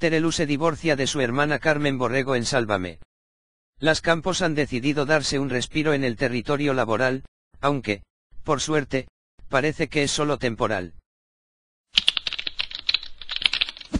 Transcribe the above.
Terelu se divorcia de su hermana Carmen Borrego en Sálvame. Las Campos han decidido darse un respiro en el territorio laboral, aunque, por suerte, parece que es solo temporal.